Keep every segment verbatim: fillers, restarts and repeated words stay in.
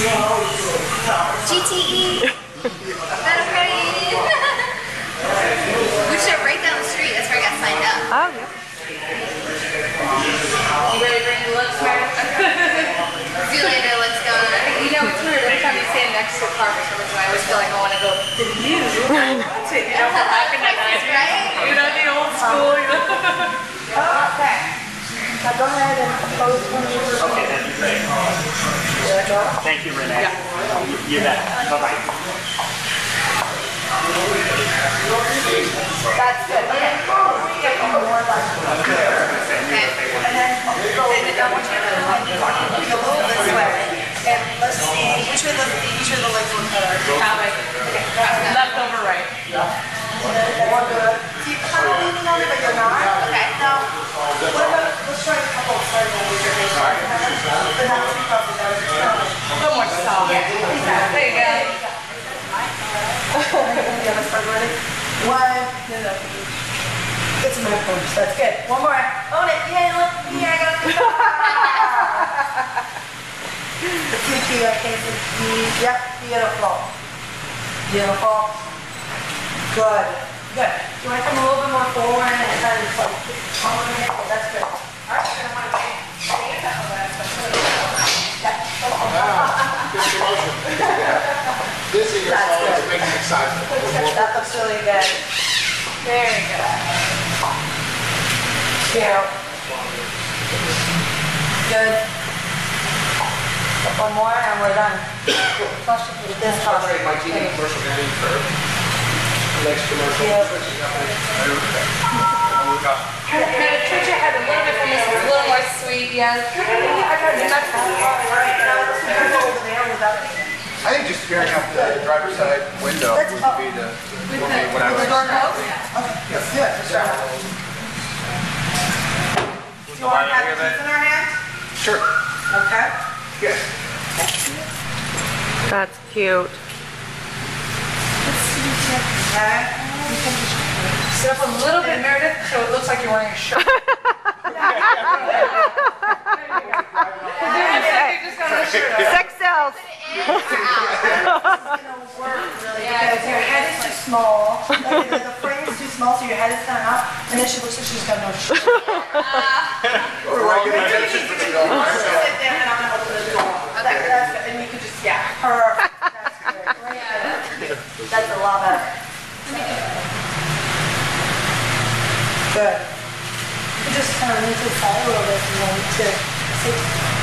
G T E. Better Credit Union. We should right down the street. That's where I got signed up. Oh, yeah. You ready to bring the looks, man? See you later. Let's go. You know, it's weird. Every time you stand next to a car for some reason, I always feel like I want to go to you. That's it. You know, for back in the night. Right? You know, the old school. You know. Okay. Now go ahead and close one. Okay, that'd be great. Thank you, Renee. Yeah. You bet. Bye-bye. That's good. Okay. Get one more left. Okay. And then go in and I want you to go this way. And let's see which way the which way the legs look better. Okay. Left over right. More good. So you're kind of leaning on it, but you're not. Okay. Now, what about let's try a couple of slides over your face. But not too puffy though. A little more soft. Yeah. Exactly. There you go. You have a start ready? One. No, no. It's a move push. That's good. One more. Own it. Yeah, look. Yeah, I got it. Kiki, I can't see. Yep. Beautiful. Beautiful. Good. Good. Do you want to come a little bit more forward and kind of like on the hip? That's good. All right. I want to take that over. Good promotion. This is your phone is making me excited. That looks really good. Very good. Yeah. Good. One more and we're done. With this part. My T V commercial getting curved. Next commercial. Yeah. Kind of twitch your head a little bit from this. It's a little more sweet, yes. I got the next one. I think just peering out the driver's side window would be the would be what I would. Yes, good. Do you want to have keys in our hands? Sure. Okay. Good. That's cute. Okay. Sit up a little bit, Meredith, so it looks like you're wearing a shirt. Sex sells. Because your head is too small, like the, the frame is too small, so your head is kind of up, and then she looks like she's got no shirt. We're all getting attention for the dog. Sit down and I'm going to open the door. That, that's good. And you can just, yeah, perfect. That's good. Right there. That's a lot better. Good. You just kind of lean to the side a little bit if you want to sit.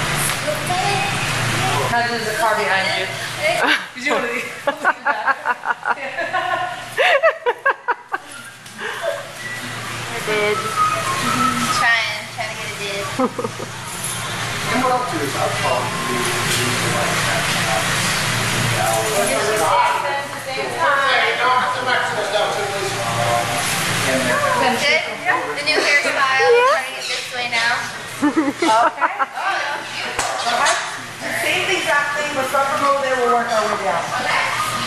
Imagine there's a car behind you. Did you want to lean back? I did. Mm-hmm. Trying, trying to get a did. And what I'll do is I'll call you. Good? The new hairstyle, we're turning it this way now. Okay. Oh, beautiful. Alright. Same exact thing, but from the road there, we'll work our way down. Okay.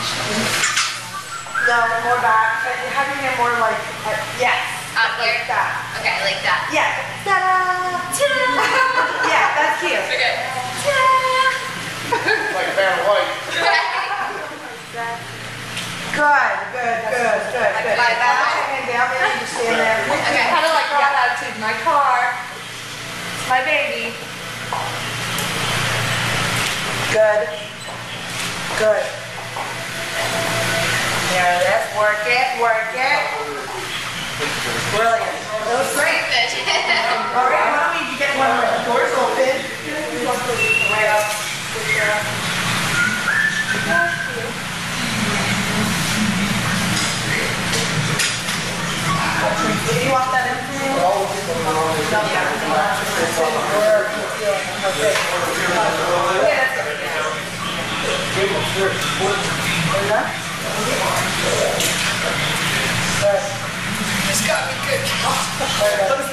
No, more back. Have your hair more like, uh, yes. Up here? Like that. Okay, like that. Yeah. Ta-da! Ta-da! Yeah, that's cute. Okay. Ta-da! Like a band of light. Good, good, good, good, good. Like that. And down there, you just stand there. Okay. Kind of like that attitude. My car. It's my baby. Good. Good. There it is. Work it, work it. Brilliant. That was great. All right, why don't we get one of the doors open? Right up. Do you want that in for you? No, yeah. Yeah, that's good. Just got me good.